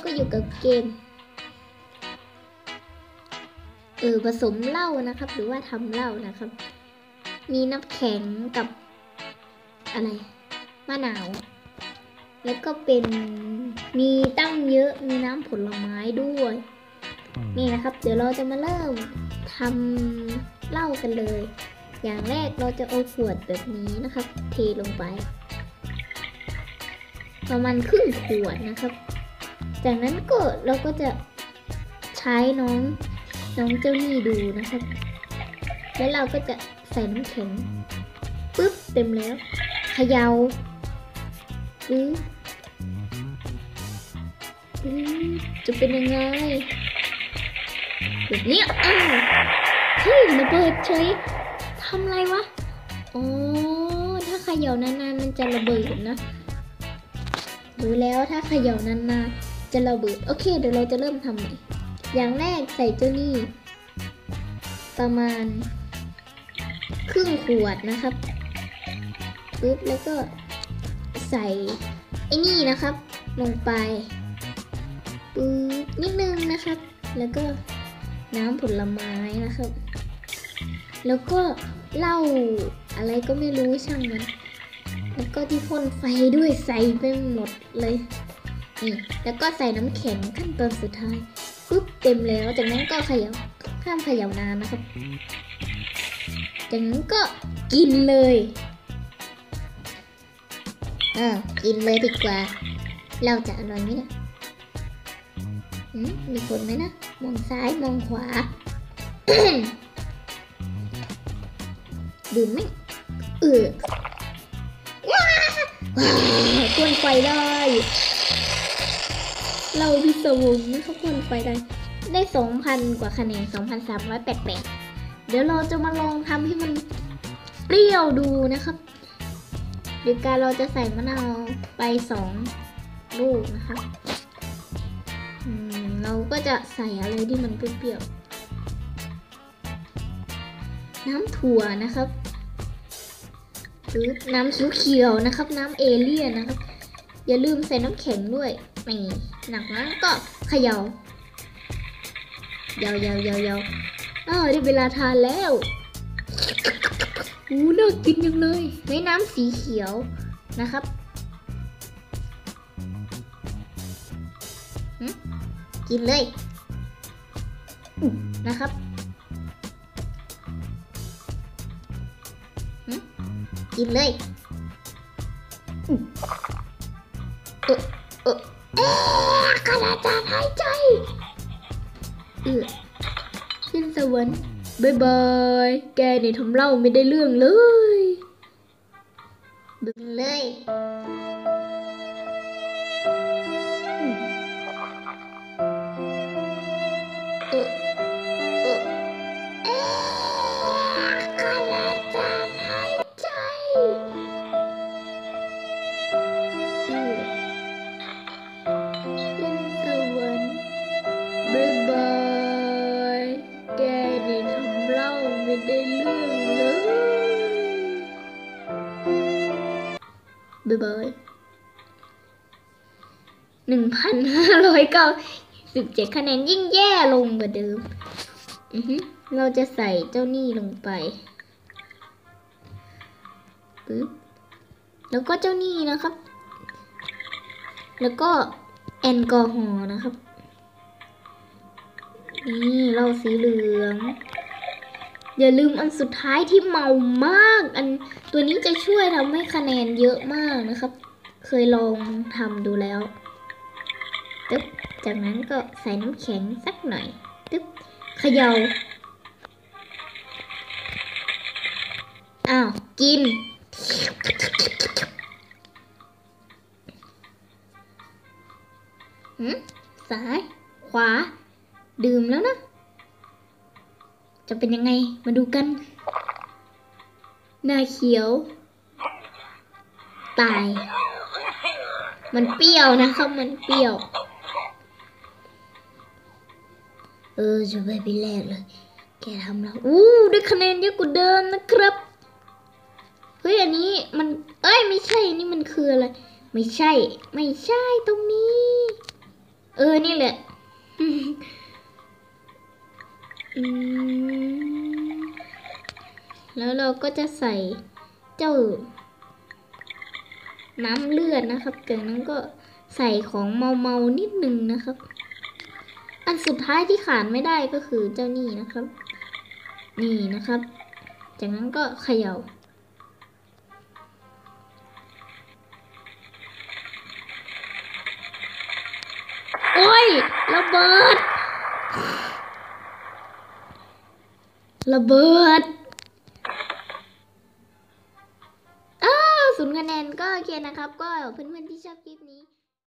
ก็อยู่กับเกมผสมเหล้านะครับหรือว่าทำเหล้านะครับมีน้ำแข็งกับอะไรมะนาวแล้วก็เป็นมีตั้งเยอะมีน้ำผลไม้ด้วยนี่นะครับเดี๋ยวเราจะมาเริ่มทำเหล้ากันเลยอย่างแรกเราจะเอาขวดแบบนี้นะครับเทลงไปประมาณครึ่งขวดนะครับจากนั้นก็เราก็จะใช้น้องเจ้านี่ดูนะครับแล้วเราก็จะใส่น้ำแข็งปึ๊บเต็มแล้วเขย่าจะเป็นยังไงแบบนี้เฮ้ยระเบิดเฉยทำไรวะอ๋อถ้าเขย่านานๆมันจะระเบิดนะรู้แล้วถ้าเขย่านานๆจะระเบิดโอเคเดี๋ยวเราจะเริ่มทำใหม่อย่างแรกใส่เจ้านี่ประมาณครึ่งขวดนะครับปึ๊บแล้วก็ใส่ไอ้นี่นะครับลงไปปึ๊บนิดนึงนะครับแล้วก็น้ำผลไม้นะครับแล้วก็เหล้าอะไรก็ไม่รู้ช่างมันแล้วก็ที่พ่นไฟด้วยใส่ไปหมดเลยนี่แล้วก็ใส่น้ำแข็งขั้นตอนสุดท้ายปึ๊บเต็มแล้วจากนั้นก็เขย่าห้ามเขย่านานนะครับจากนั้นก็กินเลยกินเลยดีกว่าเราจะอร่อยไหมเนี่ยมีคนไหมนะมองซ้ายมองขวา ดื่มไหมพ่นไฟได้เราพิศวงนะครับพ่นไฟได้2,000 กว่าคะแนน 2,388 เดี๋ยวเราจะมาลองทำให้มันเปรี้ยวดูนะครับโดยการเราจะใส่มะนาวไป2 ลูกนะครับเราก็จะใส่อะไรที่มันเปรี้ยวๆน้ำถั่วนะครับหรือน้ำเขียวๆนะครับน้ำเอเลี่ยนนะครับอย่าลืมใส่น้ำแข็งด้วยนี่หนักนั้นก็เขย่ายาวได้เวลาทานแล้วน่ากินจังเลยในน้ำสีเขียวนะครับกินเลยนะครับกินเลยขนาดจานหายใจขึ้นสวรรค์บายบายแกนี่ทำเหล้าไม่ได้เรื่องเลยดึงเลยบ๊ายบาย1,597 คะแนนยิ่งแย่ลงกว่าเดิมเราจะใส่เจ้านี่ลงไปปึ๊บแล้วก็เจ้านี่นะครับแล้วก็แอลกอฮอล์นะครับนี่เราสีเหลืองอย่าลืมอันสุดท้ายที่เมามากอันตัวนี้จะช่วยทำให้คะแนนเยอะมากนะครับเคยลองทำดูแล้วตึ๊บจากนั้นก็ใส่น้ำแข็งสักหน่อยตึ๊บเขย่ากินซ้ายขวาดื่มแล้วนะจะเป็นยังไงมาดูกันหน้าเขียวตายมันเปรี้ยวนะครับมันเปรี้ยวจะไปเป็นแรกเลยแกทำแล้วได้คะแนนเยอะกว่าเดิมนะครับเฮ้ยอันนี้มันไม่ใช่นี่มันคืออะไรไม่ใช่ตรงนี้นี่แหละ อืมแล้วเราก็จะใส่เจ้าน้ำเลือดนะครับ จากนั้นก็ใส่ของเมานิดนึงนะครับ อันสุดท้ายที่ขาดไม่ได้ก็คือเจ้านี่นะครับ นี่นะครับ จากนั้นก็เขย่า โอ้ยระเบิด ระเบิด0 คะแนนก็โอเคนะครับ ก็เพื่อนๆที่ชอบคลิปนี้